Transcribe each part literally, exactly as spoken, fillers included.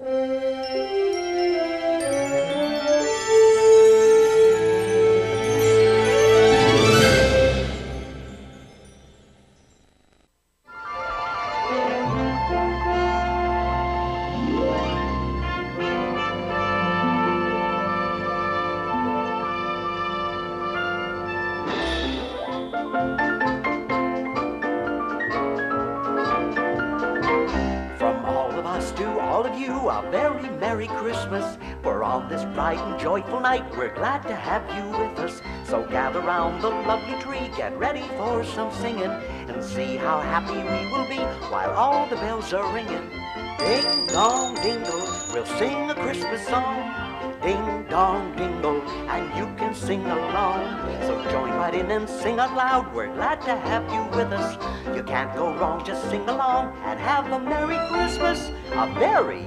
Joyful night, we're glad to have you with us. So gather round the lovely tree, get ready for some singing, and see how happy we will be while all the bells are ringing. Ding dong dingle, we'll sing a Christmas song. Ding dong dingle, and you can sing along. So join right in and sing out loud, we're glad to have you with us. You can't go wrong, just sing along and have a Merry Christmas. A very,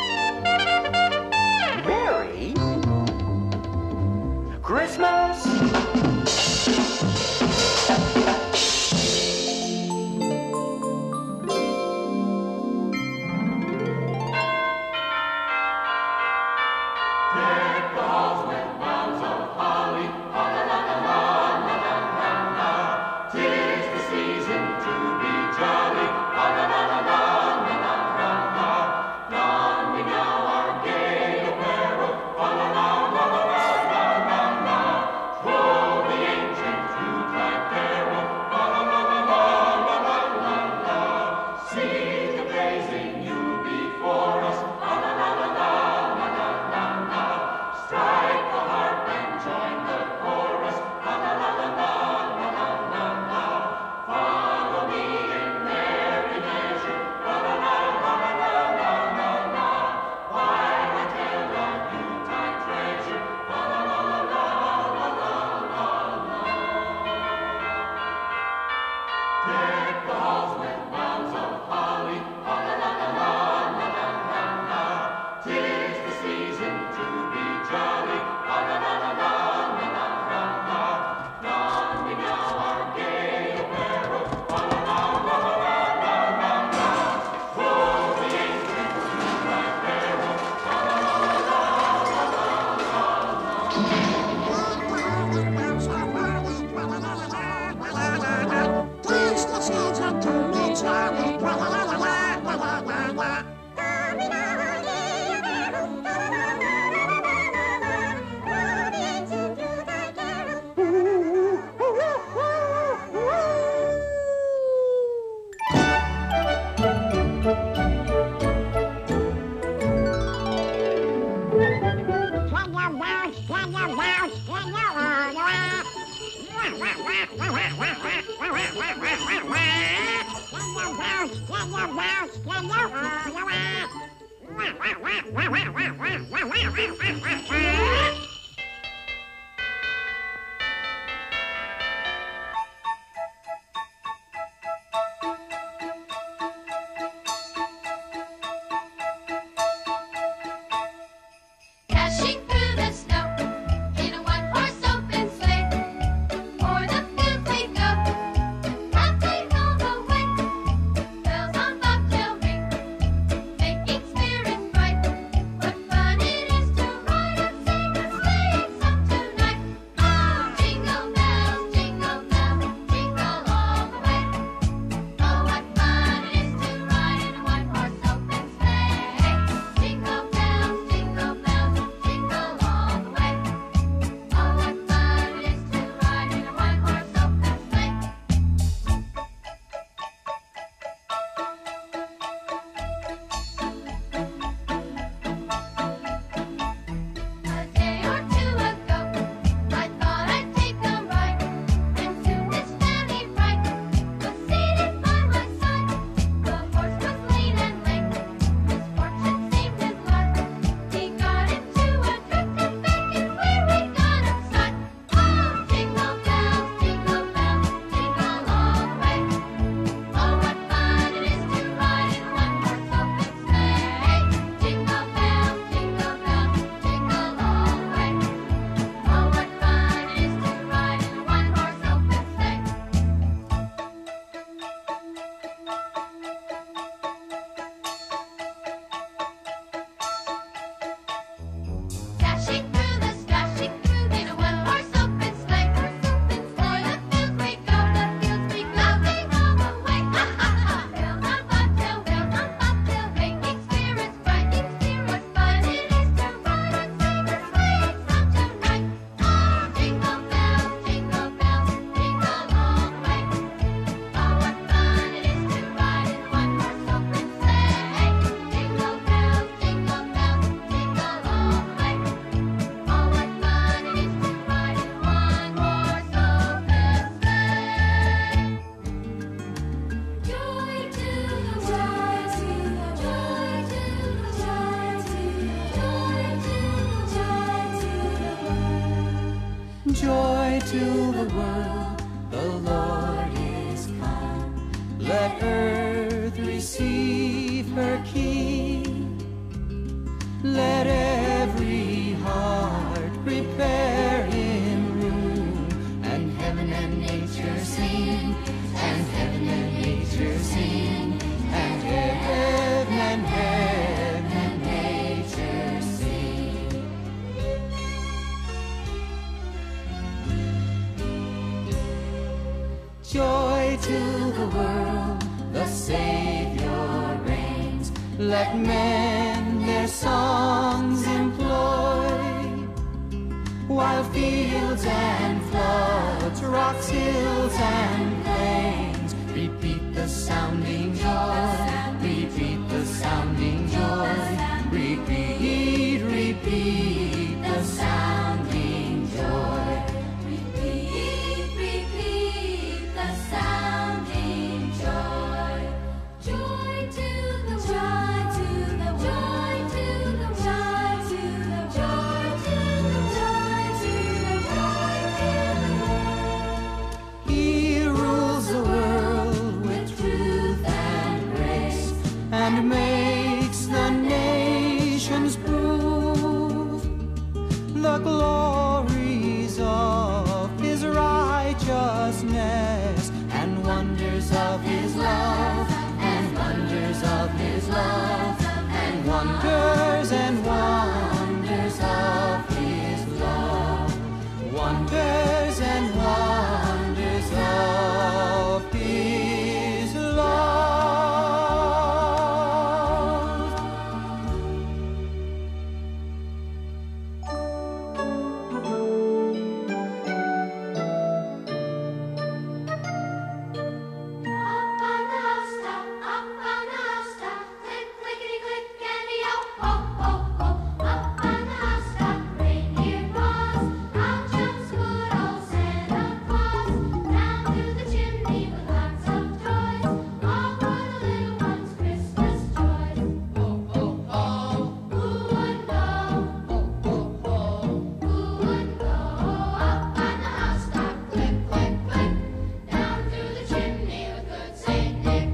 Merry Christmas! to the world, the Lord is come. Let earth receive her King. Let every heart prepare him room, and heaven and nature sing, and heaven and nature sing, and heaven and heaven and nature sing. Joy to the world, the Savior reigns. Let men their songs employ, while fields and floods, rocks, hills and plains repeat the sounding joy, repeat the sounding joy, repeat, repeat the sounding joy. Repeat, repeat the sounding joy. Joy to the joy to the joy to the joy to the joy to the joy to the joy to the. He rules the world with truth and grace, and makes the nations prove the glories of his righteousness, and wonders of his love, and wonders of his love, and wonders and wonders of his love, wonders and wonders of his love. Up on the housetop, up on the housetop, click, clickety, click, and yo, ho, ho, ho. Up on the housetop, reindeer paws, out jumps good old Santa Claus. Down through the chimney with lots of toys, all for the little ones' Christmas joys. Ho, ho, ho. Who would go? Ho, ho, ho. Who would go? Up on the housetop, click, click, click, down through the chimney with good Saint Nick.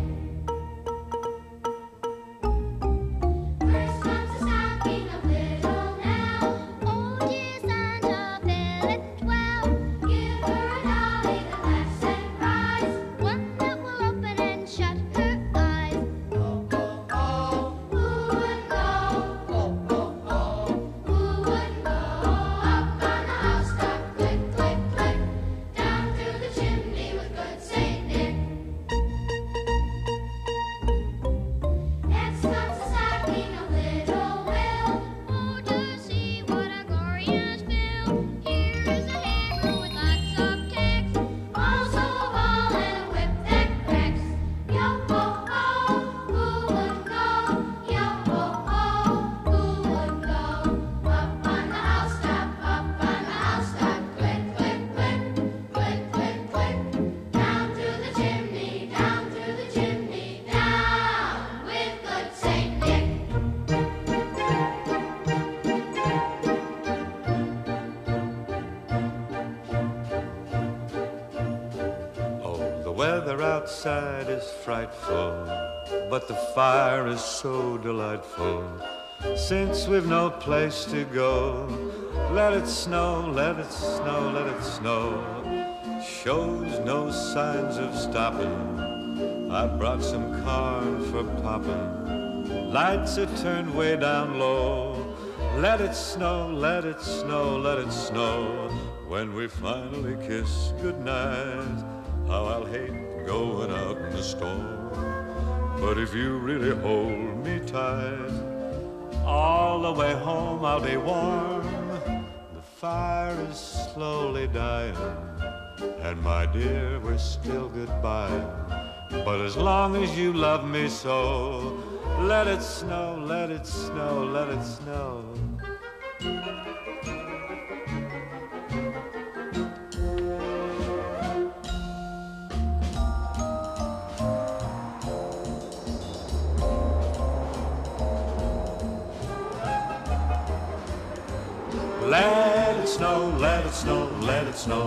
First comes the stocking of little Nell. Old dear Santa, fill it well. Give her a dolly that laughs and cries, one that will open and shut her eyes. Ho, ho, ho. Who would go? Ho, ho, ho. Who would go? Up on the housetop, click, click, click, down through the chimney with good Saint Nick. Next comes the stocking of little Will. Oh, to see what a glorious bill. Here is a hammer with lots of tacks, also a ball and a whip that cracks. Yo ho ho, who would go? Yo ho ho, who would go? Up on the housetop, up on the housetop, click, click, click, click, click, click, down through the chimney, down through the chimney, down with good Saint Nick. Oh, the weather outside is frightful, but the fire is so delightful. Since we've no place to go, let it snow, let it snow, let it snow. Shows no signs of stopping. I brought some corn for popping. Lights are turned way down low. Let it snow, let it snow, let it snow. When we finally kiss goodnight, how I'll hate going out in the storm. But if you really hold me tight, all the way home I'll be warm. The fire is slowly dying, and my dear, we're still goodbye. But as long as you love me so, let it snow, let it snow, let it snow. Let it snow, let it snow, let it snow.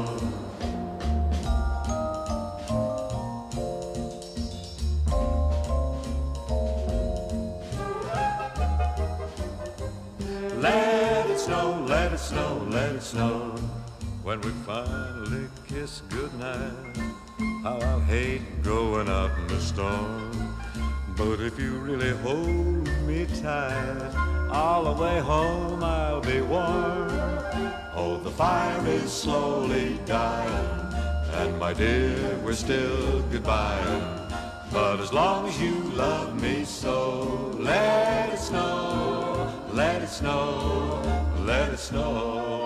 Let it snow, let it snow, let it snow. When we finally kiss goodnight, how I'll hate growing up in the storm. But if you really hold me tight, all the way home I'll be warm. Oh, the fire is slowly dying, and my dear, we're still goodbye. But as long as you love me so, let it snow, let it snow, let it snow.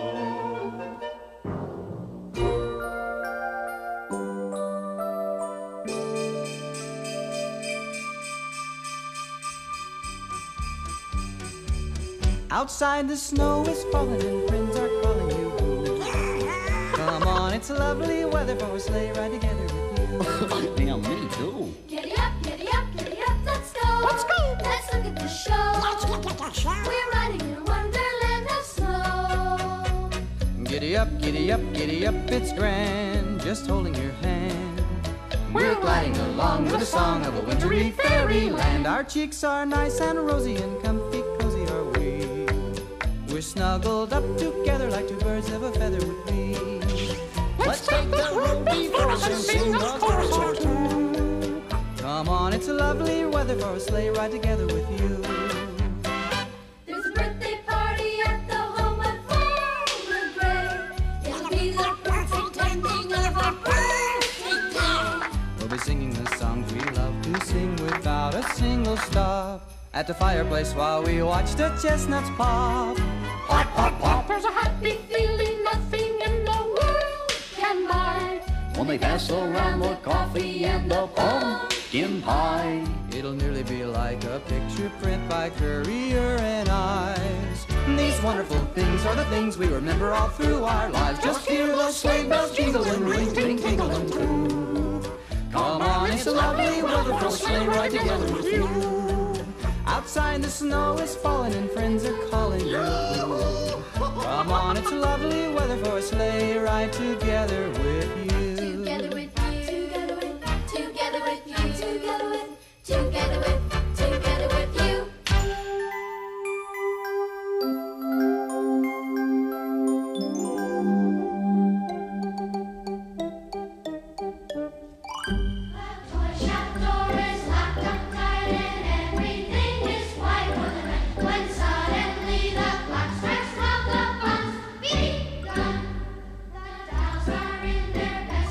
Outside the snow is falling and friends are calling you. Come on, it's lovely weather for a sleigh ride together with you. Damn, me too. Giddy up, giddy up, giddy up, let's go. Let's go. Let's look at the show. Let's look at the show. We're riding in a wonderland of snow. Giddy up, giddy up, giddy up, it's grand, just holding your hand. We're gliding along with the song of a wintry fairyland. Our cheeks are nice and rosy and comfy, cozy are we. We're snuggled up together like two birds of a feather would be. Let's take the road before us and sing a chorus or two. Come on, it's a lovely weather for a sleigh ride together with you. There's a birthday party at the home of Farmer Gray. It'll be the perfect ending of our perfect day. We'll be singing the songs we love to sing without a single stop. At the fireplace while we watch the chestnuts pop. Pop, pop, pop. There's a happy feeling nothing in the world can buy. When they pass around the coffee and the pumpkin pie. It'll nearly be like a picture print by Currier and Ives. These wonderful things are the things we remember all through our lives. Just hear those sleigh bells jingle and ring, ting, tingle and too. Come on, it's a lovely weather for a sleigh ride together with you. Outside the snow is falling and friends are calling you. Come on, it's lovely weather for a sleigh ride together with you. Together with you, together with, together with you, together with, together with, together with you. The toy shop door is locked up tight and everything is white for the night. When suddenly the clock strikes twelve, the fun's begun. The dolls are in their best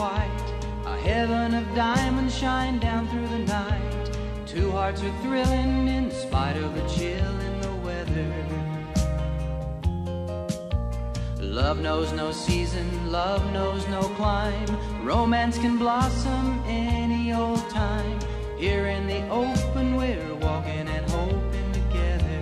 white. A heaven of diamonds shine down through the night. Two hearts are thrilling in spite of the chill in the weather. Love knows no season, love knows no clime. Romance can blossom any old time. Here in the open we're walking and hoping together.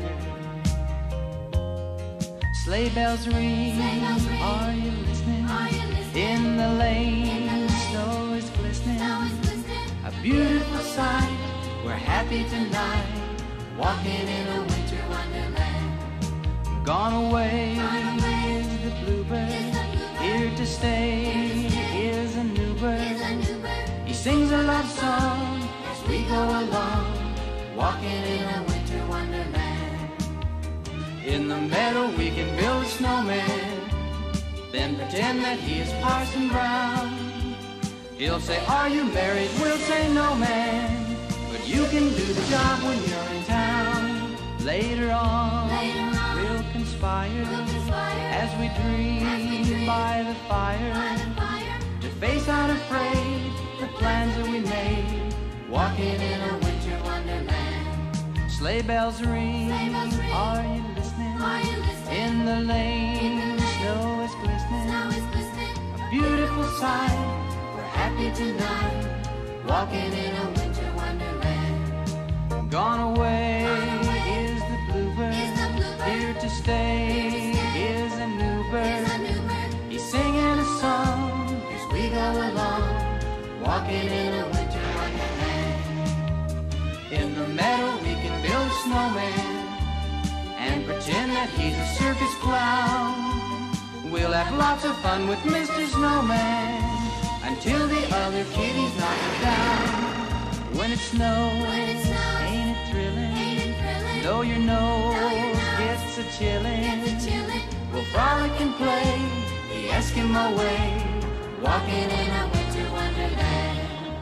Sleigh bells ring, Sleigh bells ring. Are you listening? Are you listening? In the lane, In the lane. snow is glistening. Snow is glistening. A beautiful sight, we're happy tonight, walking in a winter wonderland. Gone away, Gone away is the bluebird, is the bluebird. here to stay, Here to stay. is a new bird. Here's a new bird. He sings a love song as we go along, walking in a winter wonderland. In the meadow we can build a snowman, then pretend that he is Parson Brown. He'll say, are you married? We'll say, no man, but you can do the job when you're in town. Later on, Later on, we'll conspire, we'll conspire as we dream, as we dream by the fire, by the fire. to face unafraid the plans that we made, walking in a winter wonderland. Sleigh bells ring, Sleigh bells ring. Are you listening? Are you listening? In the lane, In the lane. snow is glistening. Snow is glistening. A beautiful sight, we're happy tonight, walking in a winter wonderland. Gone away, Gone away is the bluebird, is the bluebird. here to stay, Here to stay. is a new bird. Here's a new bird. He's singing a song as we go along, walking in a winter wonderland. In the meadow we can build a snowman and pretend that he's a circus clown. We'll have lots of fun with Mister Snowman until the other kitties knock us down. When it snows, When it snows, ain't it thrilling? Ain't it thrilling? Though your nose, Though your nose gets a chillin', Gets a chillin'. we'll frolic and play the Eskimo way, walking in a winter wonderland.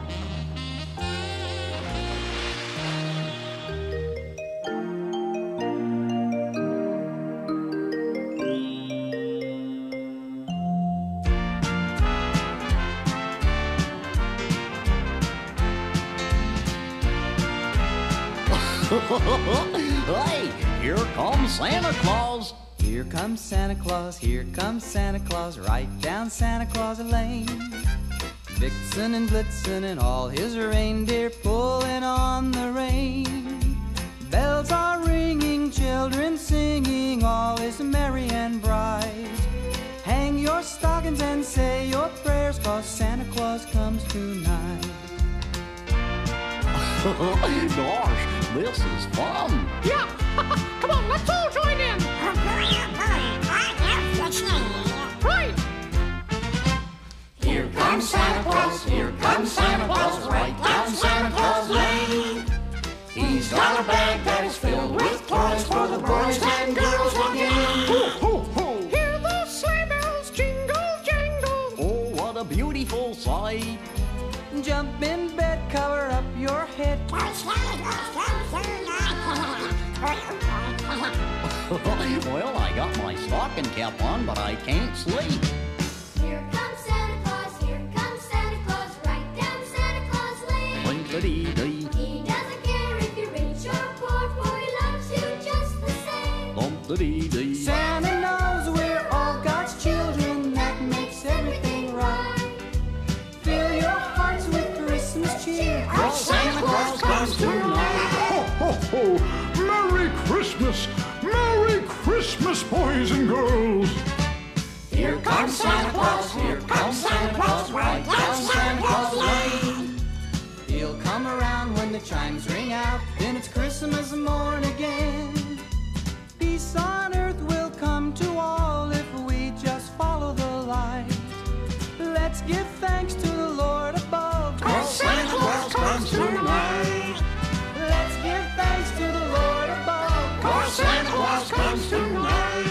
Hey, here comes Santa Claus. Here comes Santa Claus, here comes Santa Claus, right down Santa Claus Lane. Vixen and Blitzen and all his reindeer pulling on the rein. Bells are ringing, children singing, all is merry and bright. Hang your stockings and say your prayers, 'cause Santa Claus comes tonight. Gosh, this is fun. Yeah, come on, let's all join in. Right. Here comes Santa Claus, here comes Santa Claus, right down Santa Claus Lane. He's got a bag that is filled with toys for the boys and girls again. Ho, ho, ho. Hear the sleigh bells jingle, jangle. Oh, what a beautiful sight. Jump in bed, cover up your head. Well, I got my stocking cap on, but I can't sleep. Here comes Santa Claus, here comes Santa Claus, right down Santa Claus Lane. Link-a-dee-dee, He doesn't care if you're rich or poor, for he loves you just the same. lump-a-dee-dee. Santa knows we're all God's children, that makes everything right. Fill your hearts with Christmas cheer, 'cause Santa Claus comes tonight. Ho, ho, ho! Merry Christmas! Merry Christmas, boys and girls! Here comes Santa Claus, here comes Santa Claus, right down Santa Claus Lane. He'll come around when the chimes ring out, then it's Christmas morn again. Peace on earth will come to all if we just follow the light. Let's give thanks to the Lord above, 'cause Santa Claus comes tonight. Let's give thanks to the Lord above, 'cause Santa Claus comes tonight.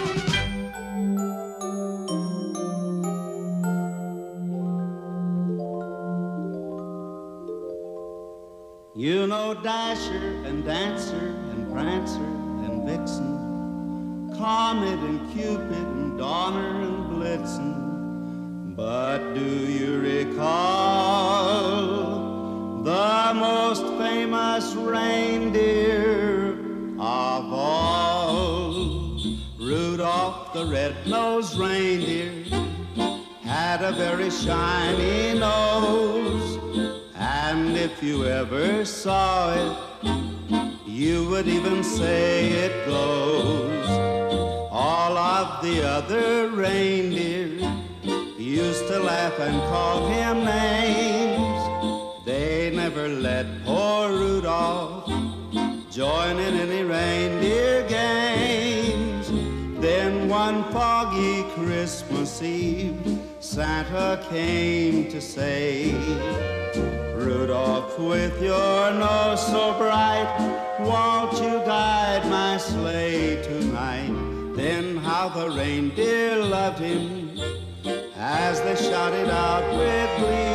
You know Dasher and Dancer and Prancer and Vixen, Comet and Cupid and Donner and Blitzen. But do you recall Rudolph the red-nosed reindeer had a very shiny nose, and if you ever saw it, you would even say it glows. All of the other reindeer used to laugh and call him names. They never let poor Rudolph join in any reindeer games. Then one foggy Christmas Eve, Santa came to say, Rudolph, with your nose so bright, won't you guide my sleigh tonight? Then how the reindeer loved him as they shouted out with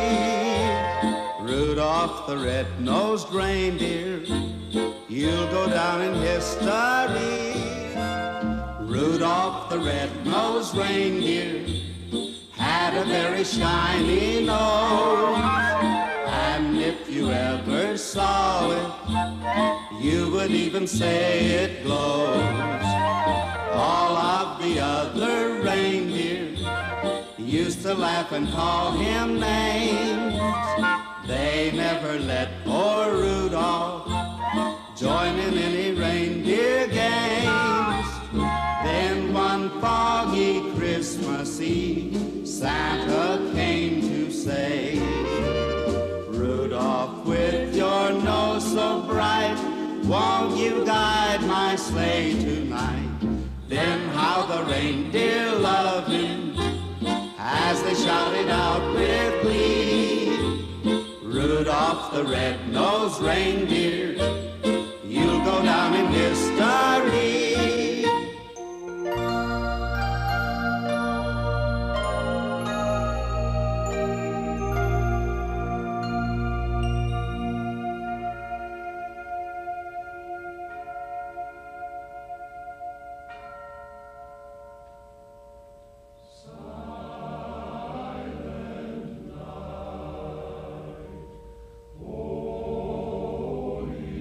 glee, Rudolph the red-nosed reindeer, you'll go down in history. Rudolph the red-nosed reindeer had a very shiny nose, and if you ever saw it, you would even say it glows. All of the other reindeer used to laugh and call him names. They never let poor Rudolph join in any reindeer games. Then one foggy Christmas Eve, Santa came to say, Rudolph, with your nose so bright, won't you guide my sleigh tonight? Then how the reindeer loved him as they shouted out with glee, Rudolph the red-nosed reindeer, you'll go down in history. Holy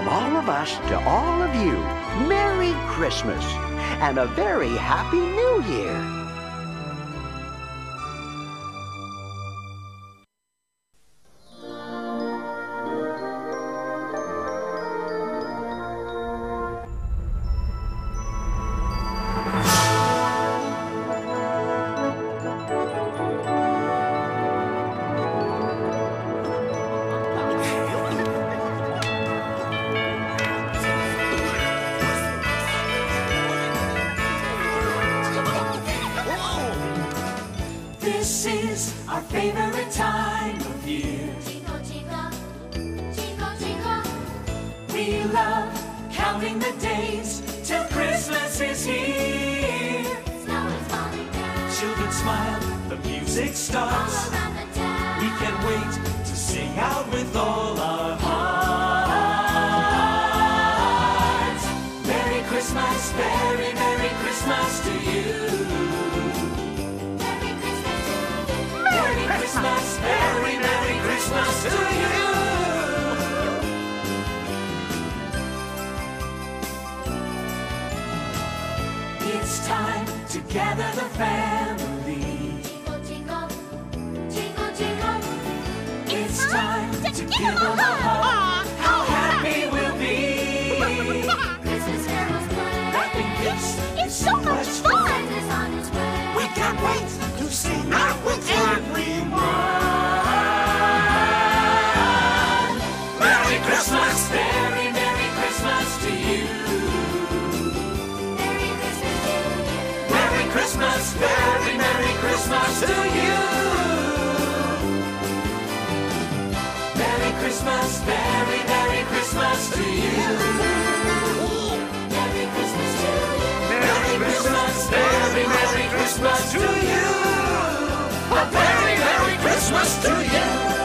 all of us to all of you, Merry Christmas and a very Happy New Year. This is our favorite time of year. Jingle, jingle, jingle, jingle. We love counting the days till Christmas is here. Snow is falling down Children smile, the music all starts. around the town. We can't wait to sing out with all our hearts. Merry Christmas, very Merry Christmas to you. Merry Christmas to you. Merry Christmas, very Merry Christmas to you. It's time to gather the family. Jingle, jingle, jingle, jingle. It's time to give them a hug. How happy we'll be. Christmas carols play. Wrapping gifts It's so much fun. Santa's on his way. We can't wait to sing out with everyone. Merry Christmas, very Merry Christmas to you. Merry Christmas to you. Merry Christmas, very Merry Christmas to you. Merry Christmas, very Merry Christmas to you. Merry Christmas to you. Merry Christmas, very Merry Christmas to you. A very Merry Christmas to you.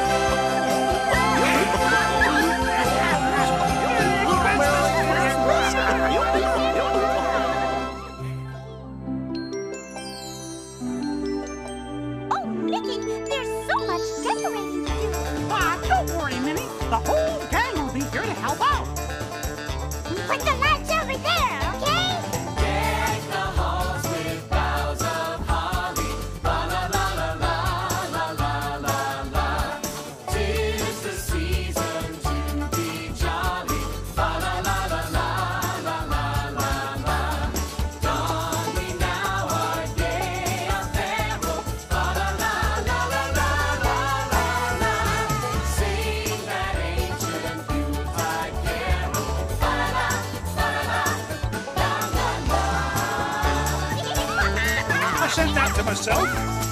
Oh, Mickey, there's so much decorating to do. Ah, don't worry, Minnie. The whole gang will be here to help out. Put the lights over there, okay? Deck the halls with boughs of holly. La la la la la la la la la. 'Tis the season to be jolly. La la la la la la la la la. Don we now our gay apparel. La la la la la la la la la. Sing that ancient Yuletide carol. La la la la la la la la. I sent that to myself.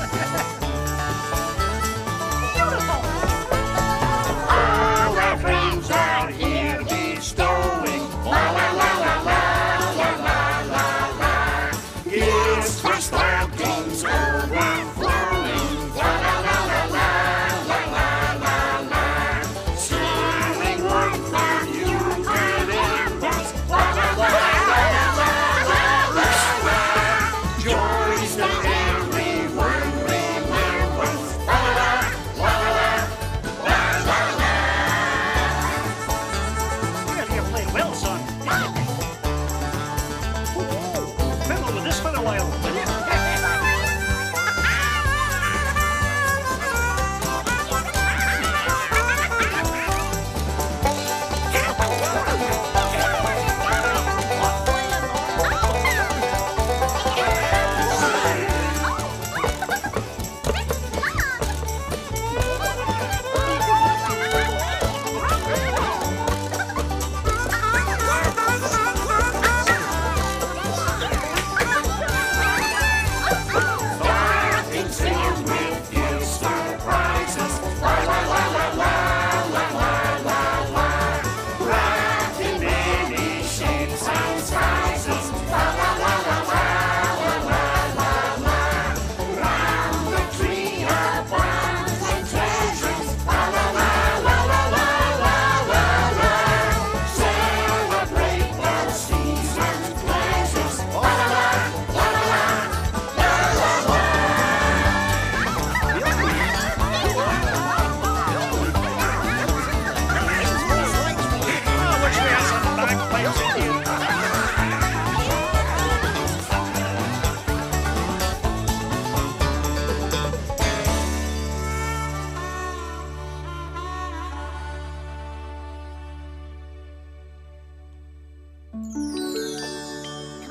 All our friends are here bestowing la la la la la la la la la. Gifts for stockings overflowing la la la la la la la la la. Stirring warmth for Yuletide embers la la la la la la la la. Joys that everyone remembers la la la la la la la. Yeah, you played well, son. Fiddle with this for a while, will you?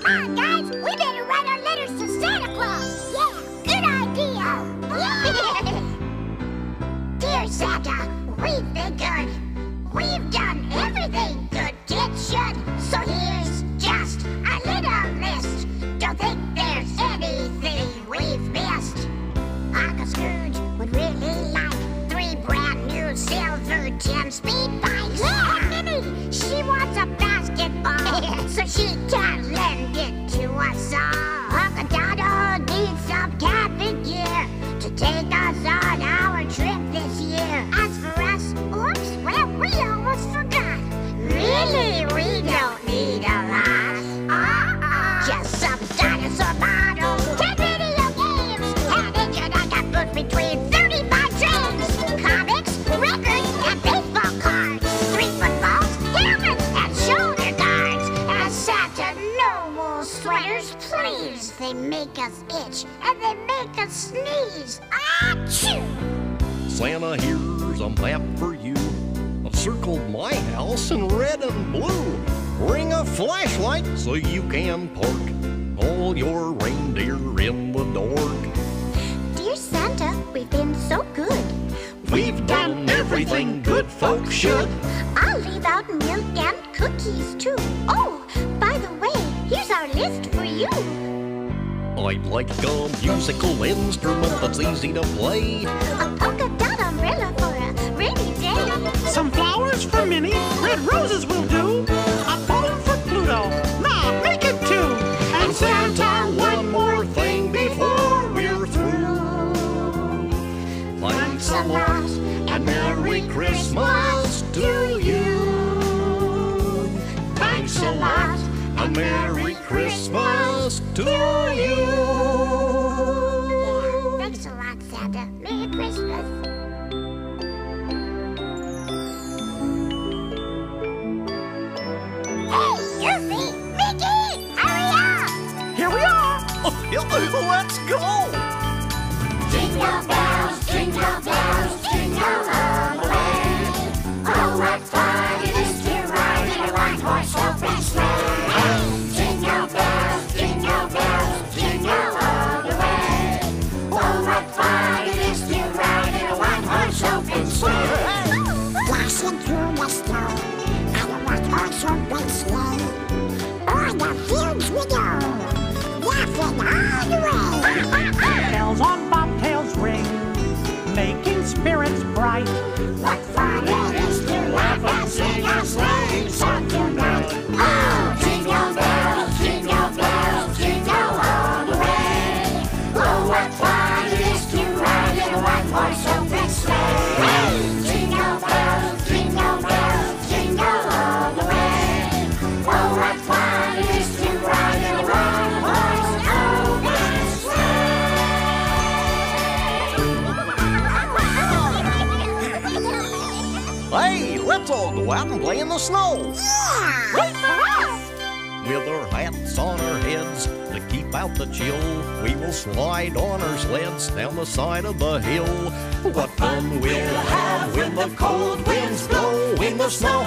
Come on, guys. We better write our letters to Santa Claus. Yeah, good idea. Yeah. Dear Santa, we've been good. We've done everything good kids should. So here's just a little list. Don't think there's anything we've missed. Uncle Scrooge would really like three brand new silver ten-speed bikes. Yeah, Minnie, she wants a basketball so she can lend it to us all. Uncle Donald needs some camping gear to take us on our trip this year. As for us, oops, well, we almost forgot. Really, we don't need a lot. Uh-uh. Just some dinosaur models, ten video games, an engine that can move between thirty-five trains, comics, records, and baseball cards, three footballs, helmets, and shoulder guards, and Santa Noble sweaters, please. They make us itch, and they make us sneeze. Achoo! Santa, here's a map for you. I've circled my house in red and blue. Bring a flashlight so you can park all your reindeer in the dark. Dear Santa, we've been so good. We've done everything good folks should. I'll leave out milk and cookies too. Oh, by the way, here's our list for you. I'd like a musical instrument that's easy to play. A polka dot umbrella for a rainy day. Some flowers for Minnie, red roses will do. A bone for Pluto, nah, make it two. And Santa, one more thing before we're through. Thanks a lot and Merry Christmas to you. Thanks a lot and Merry Christmas to you. Thanks a lot, Santa. Merry Christmas. Hey, Goofy! Mickey! Hurry up! Here we are. Let's go! Jingle bells, jingle bells, jingle all the way. Oh, what fun it is to ride in a one-horse open sleigh. Jingle bells, jingle bells, jingle all the way. Oh, what fun it is to ride in a one-horse open sleigh. Dashing through the snow on a one-horse open sleigh. O'er the fields we go, laughing all the way. Bells on bobtails ring, making spirits bright. What fun it is to laugh and sing a sleighing song tonight. Oh, jingle bells, jingle bells, jingle all the way. Oh, what fun it is to ride in a one-horse open sleigh. Jingle bells, jingle bells, jingle all the way. Oh, what fun it is to ride in a one-horse open sleigh. Hey, let's all go out and play in the snow. Yeah! Wait for us! With our hats on our heads to keep out the chill, we will slide on our sleds down the side of the hill. What fun we'll have when the cold winds blow in the snow,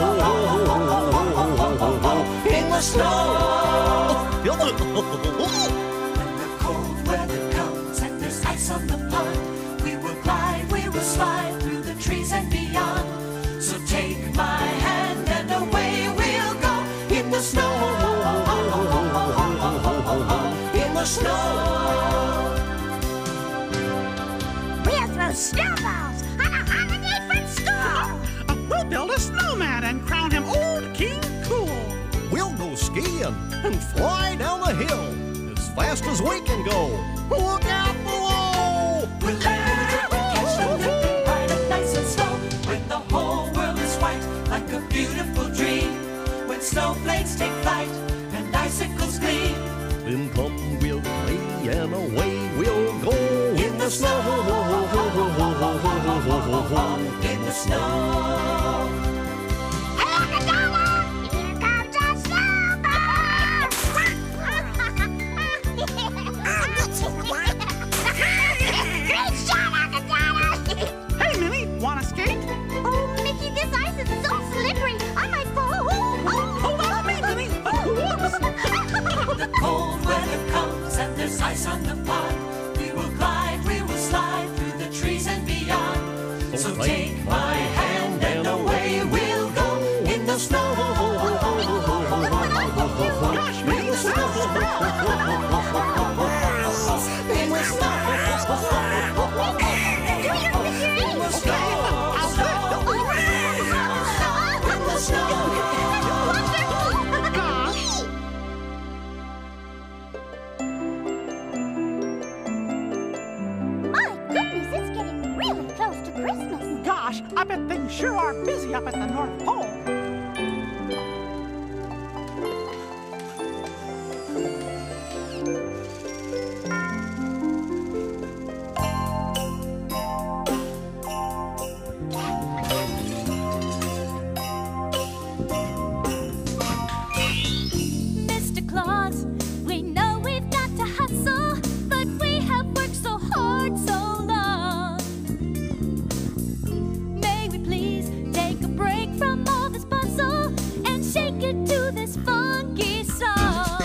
in the snow. When the cold weather comes and there's ice on the pond, we will glide, we will slide through the trees and beyond. So take my hand and away we'll go in the snow, in the snow. We'll throw snowballs on a holiday from school. Uh, we'll build a snowman and crown him Old King Cool. We'll go skiing and fly down the hill as fast as we can go. Look out below! We'll land, we'll catch the living right up nice and slow. When the whole world is white like a beautiful dream. When snowflakes take flight and icicles gleam. Then come we'll play and away we'll go In the snow, in the snow. Hey, Uncle Donald! Here comes a snowball! I'll get you, Great shot, Uncle Donald! Hey, Minnie, wanna skate? Oh, Mickey, this ice is so slippery. I might fall. Oh, Hold on to me, Minnie. Oh, whoops. ice on the pond. We will glide, we will slide through the trees and beyond. So take my hand and away we'll go in the snow. Gosh, me, the snow! In the snow. Gosh, I bet things sure are busy up at the North Pole. Mister Claus, we know we've got to hustle, but we have worked so hard so long. May we please take a break from all this bustle and shake it to this funky song?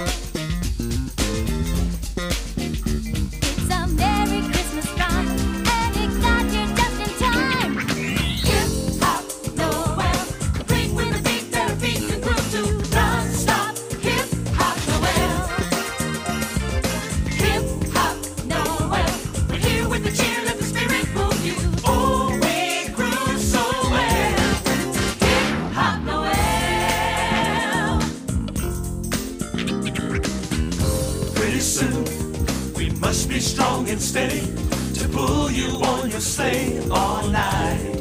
It's a Merry Christmas rhyme, and it got here just in time. Hip hop Noel, bring with a beat that our feet can groove to. Non-stop hip hop Noel. Hip hop Noel, we're here with the cheer, let the spirit move you. Oh, we groove so well. Hip hop Noel. Pretty soon, we must be strong and steady to pull you on your sleigh all night.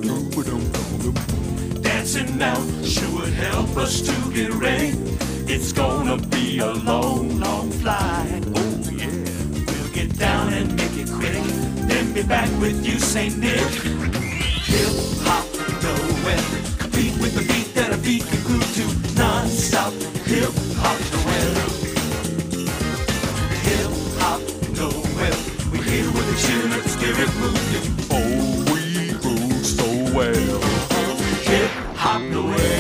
Dancing now sure would help us to get ready. It's gonna be a long, long flight. Oh yeah, we'll get down and make it quick, then be back with you, Saint Nick. Hip hop Noel, complete with the beat that our feet can groove to. Non-stop hip hop Noel. Hip hop Noel, we're here with the cheer, let the spirit move you. Oh, we groove so well. Hip hop Noel.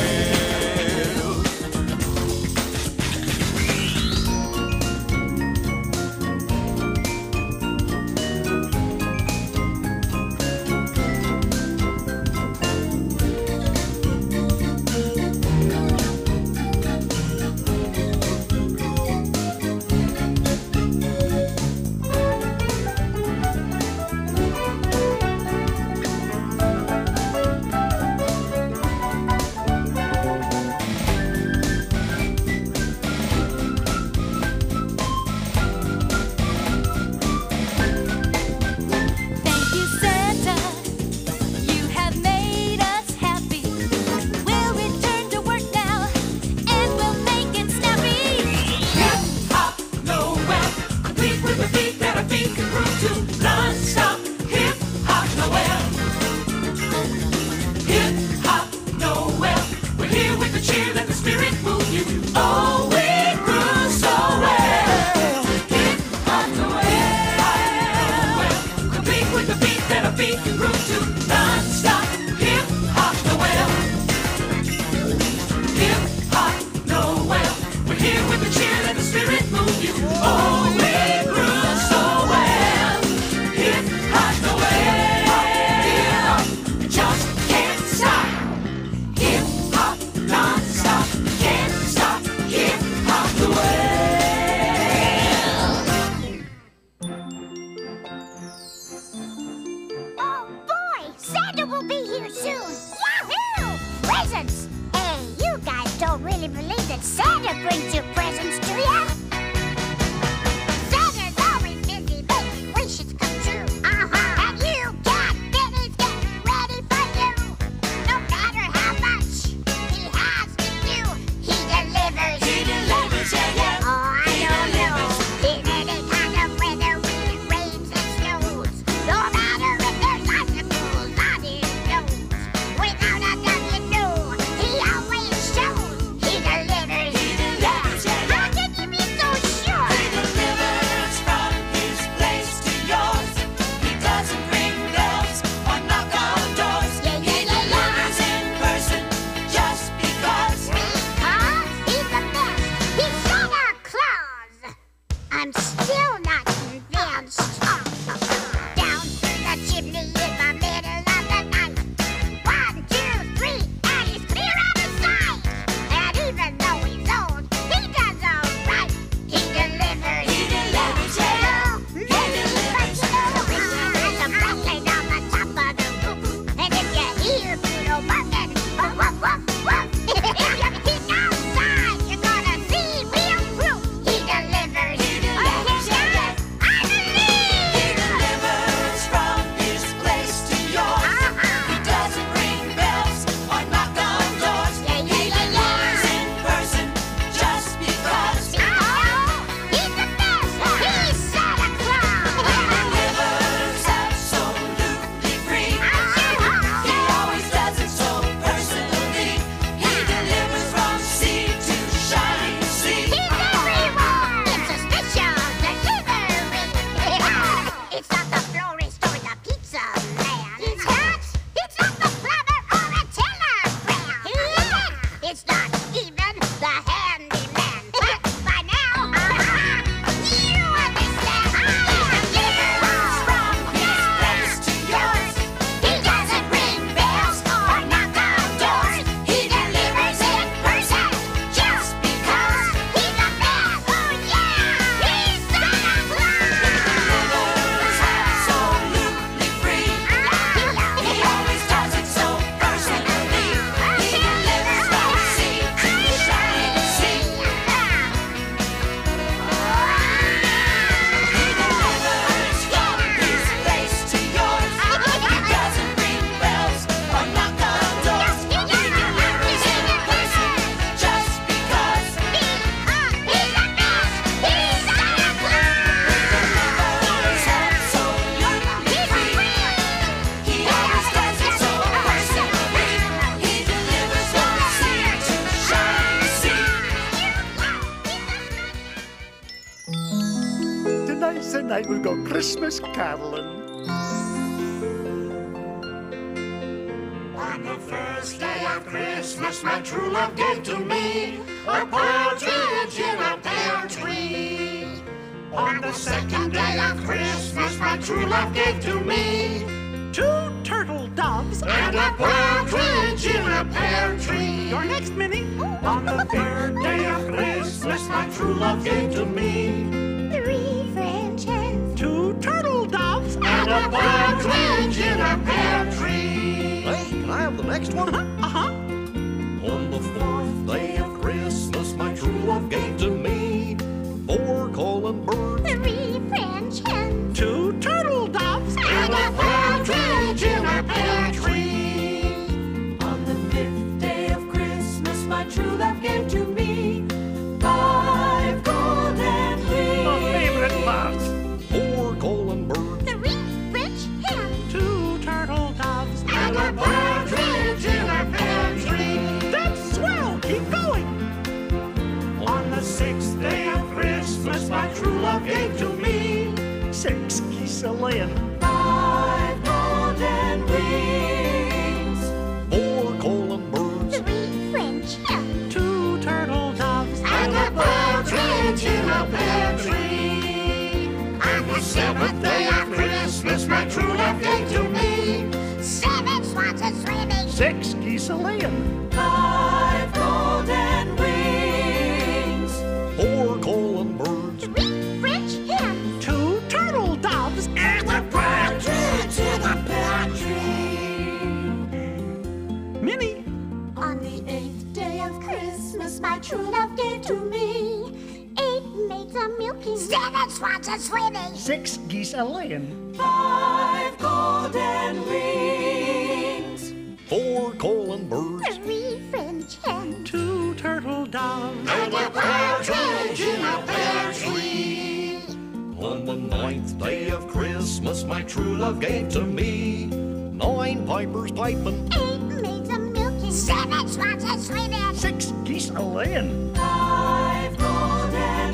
boys and I will go Christmas caroling. On the first day of Christmas, my true love gave to me a partridge in a pear tree. On the second day of Christmas, my true love gave to me two turtle doves and a partridge in a pear tree. Your next, Minnie. On the third day of Christmas, my true love gave to me Three French hens, two turtle doves and a partridge in a pear tree. Hey, can I have the next one? Uh-huh. On the fourth day of Christmas, my true love gave to me four calling birds three French hens, two turtle doves and a partridge in a pear tree. On the fifth day of Christmas, my true love gave to me five golden rings. My favorite part. four calling birds three French hens, two turtle doves And a partridge in a pear tree. That's swell. Keep going. On the sixth day of Christmas, my true love gave to me Six geese a laying. Five golden rings. four calling birds three French hens, Two turtle doves and a partridge in a pear tree. On the seventh day of Christmas, my true love gave to me seven swans a swimming, Six geese a laying. Five golden rings. four calling birds three French hens, two turtle doves and a partridge in a pear tree. Minnie. on the eighth day of Christmas, my true love gave to me eight maids a milking, seven swans a swimming, Six geese a laying. Five golden rings. four calling birds three French hens, Two turtle doves And a partridge in a pear tree. on the ninth day of Christmas, my true love gave to me nine pipers piping eight maids a milking, seven swans a swimming, Six geese a laying. Five golden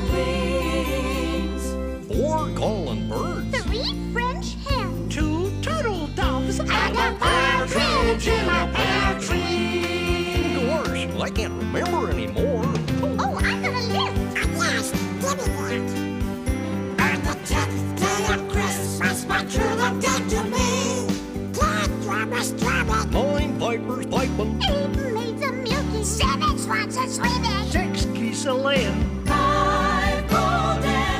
rings. four calling birds three French hens, two turtle doves And a partridge in a pear tree. Gosh, I can't remember anymore. oh, I got a list. At last, give me that. On the tenth day of Christmas, my true love gave to me ten drummers drumming, Nine pipers piping Eight maids a milking, seven swans a swimming, Six geese a laying. Five golden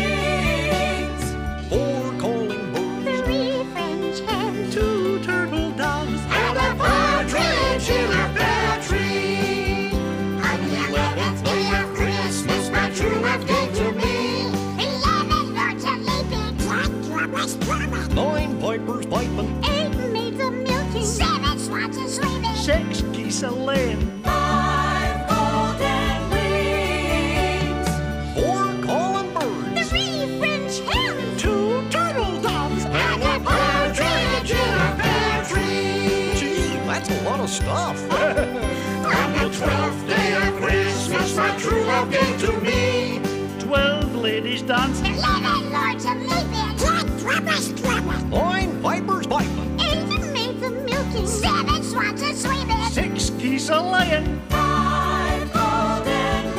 rings. four calling birds three French hens, two turtle doves and a partridge in a pear tree. On the eleventh day of Christmas, my true love gave to me eleven lords a leaping, ten drummers drumming, nine pipers piping eight maids a milking, seven swans a swimming, Six geese a laying. Five golden rings. four calling birds three French hens, two turtle doves and a partridge in a pear tree. Gee, that's a lot of stuff. On the twelfth day of Christmas, my true love gave to me Twelve ladies dancing. eleven lords a leaping, ten drummers drumming, Nine pipers piping eight maids a milking, seven swans a swimming, Six geese a laying. Five golden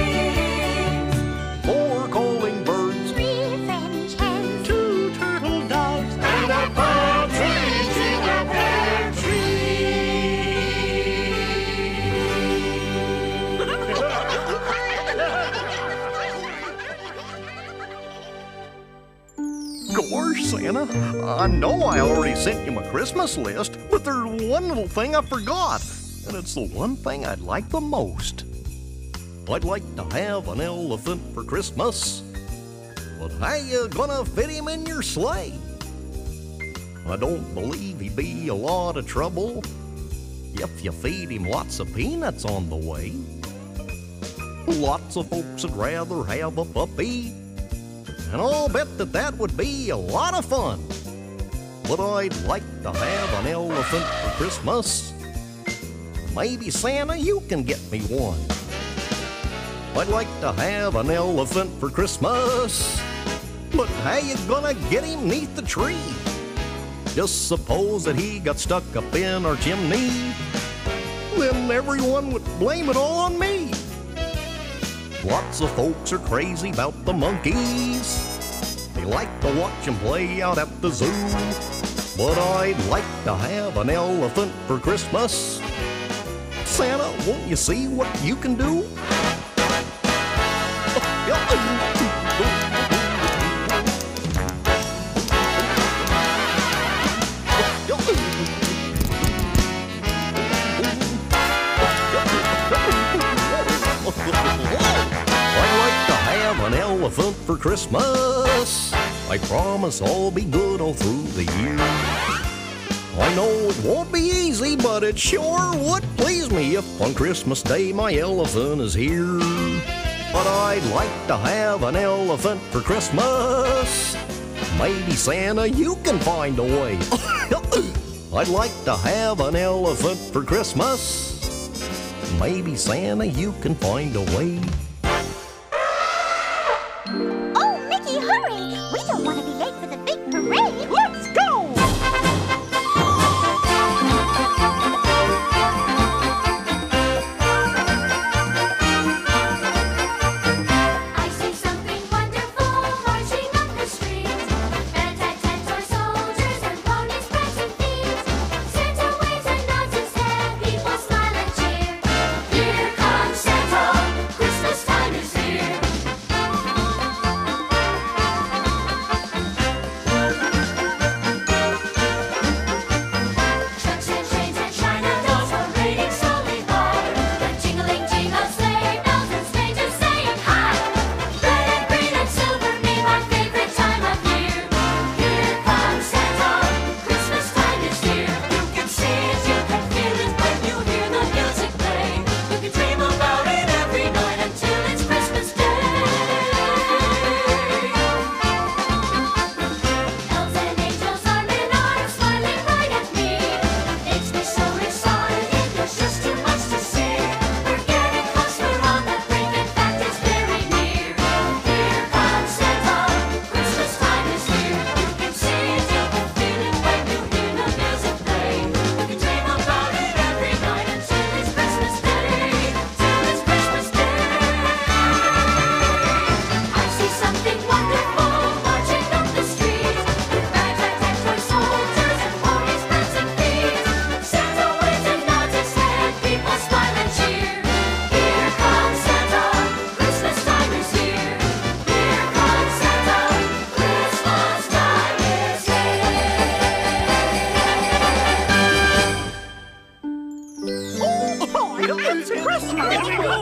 rings. four calling birds three French hens, two turtle doves and a partridge in a pear Gosh, Santa, I know I already sent you my Christmas list, but there's one little thing I forgot, and it's the one thing I'd like the most. I'd like to have an elephant for Christmas, but how you gonna fit him in your sleigh? I don't believe he'd be a lot of trouble if you feed him lots of peanuts on the way. Lots of folks would rather have a puppy, and I'll bet that that would be a lot of fun. But I'd like to have an elephant for Christmas. Maybe Santa, you can get me one. I'd like to have an elephant for Christmas. but how you gonna get him neath the tree? Just suppose that he got stuck up in our chimney, then everyone would blame it all on me. Lots of folks are crazy about the monkeys. They like to watch them play out at the zoo. But I'd like to have an elephant for Christmas. Santa, won't you see what you can do? I'd like to have an elephant for Christmas. I promise I'll be good all through the year. I know it won't be easy, but it sure would please me if on Christmas Day my elephant is here. But I'd like to have an elephant for Christmas. Maybe Santa, you can find a way. I'd like to have an elephant for Christmas. Maybe Santa, you can find a way. Oh, Mickey, hurry! We don't want to be late for the big parade. Let's go! I see something wonderful marching up the street. Rat-tat-tat, toy soldiers and ponies prancing feet. Santa waves and nods his head, people smile and cheer. Here comes Santa, Christmas time is here. Trucks and trains and China dolls parading slowly by. And jingling, jingle sleigh bells and strangers saying hi. Red and green and silver mean my favorite time of year. Here comes Santa, Christmas time is here. You can see it, you can feel it when you hear the music play. You can dream about it every night until it's Christmas Day. Elves and angels arm in arm, smiling right at me. Makes me so excited, there's just too much to see. We're getting close, we're on the brink, in fact it's very near. Here comes Santa, Christmas time is here. You can see it, you can feel it when you hear the music play. You can dream about it every night until it's Christmas Day. Till it's Christmas Day. I see something wonderful marching up the street. Rat-tat-tat, toy soldiers and ponies prancing feet. Santa waves and nods his head, people smile and cheer. Here comes Santa, Christmas time is here. Here comes Santa, Christmas time is Oh, it's Christmas!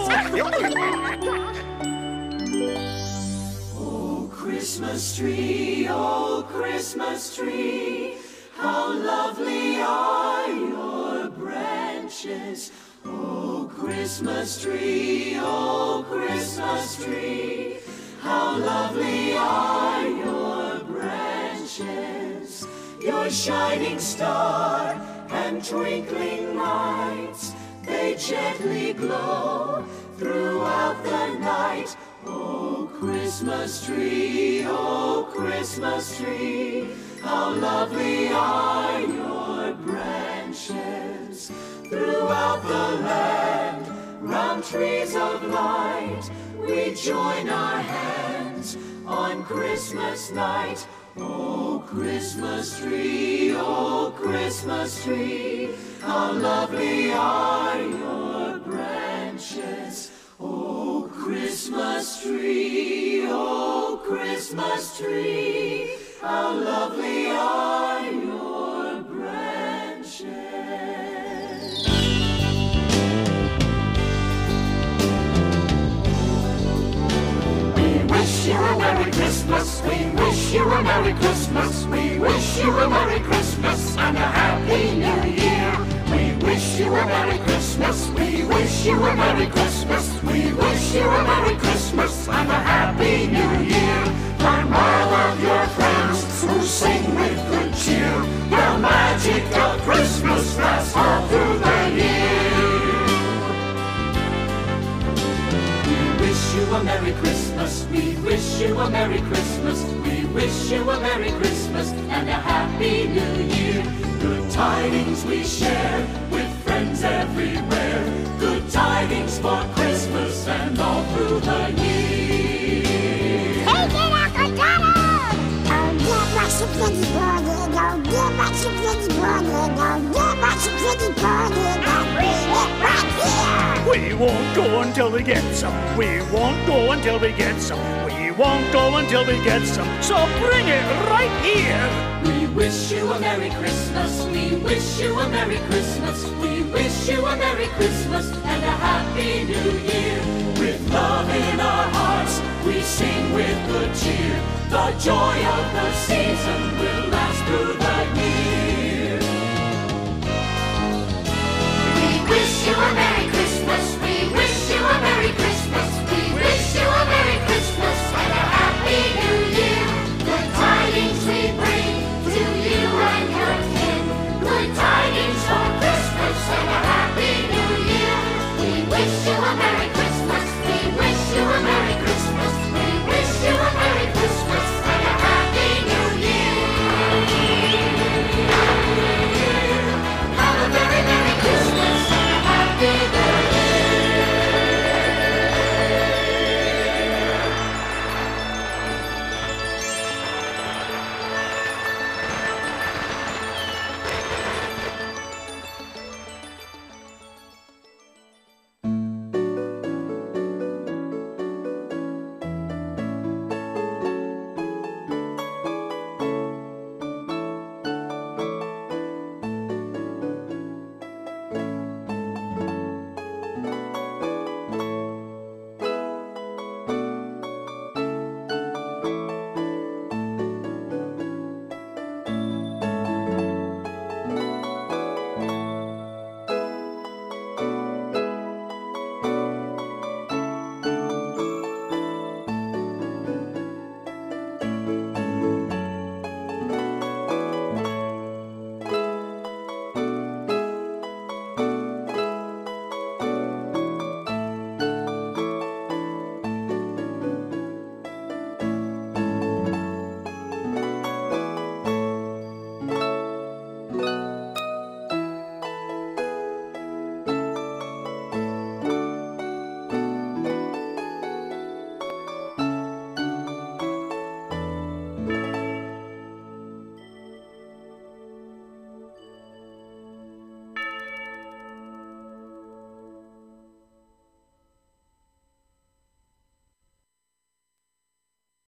Oh, Christmas tree, oh, Christmas tree, how lovely are your branches. Oh, Christmas tree, oh, Christmas tree, how lovely are your branches. Your shining star and twinkling lights, they gently glow throughout the night. Oh, Christmas tree, oh, Christmas tree, how lovely are your branches. Throughout the land, round trees of light, we join our hands on Christmas night. Oh, Christmas tree, oh, Christmas tree, how lovely are your branches. Oh, Christmas tree, oh, Christmas tree, how lovely are your branches. We wish you a Merry Christmas. We wish you a Merry Christmas. We wish you a Merry Christmas and a Happy New Year. We wish you a Merry Christmas. We wish you a Merry Christmas. We wish you a Merry Christmas and a Happy New Year. From all of your friends who sing with good cheer, the magic of Christmas lasts all through the year. We wish you a Merry Christmas. We wish wish you a Merry Christmas. We wish you a Merry Christmas and a Happy New Year. Good tidings we share with friends everywhere. Good tidings for Christmas and all through the year. Take it, Uncle Donald! Oh, give us a pretty pudding. Oh, give us a pretty pudding. Oh, give us a pretty pudding. And bring it right here. We won't go until we get some. We won't go until we get some. We won't go until we get some. So bring it right here. We wish you a Merry Christmas. We wish you a Merry Christmas. We wish you a Merry Christmas and a Happy New Year. With love in our hearts, we sing with good cheer. The joy of the season will last through the year. We wish you a Merry Christmas. We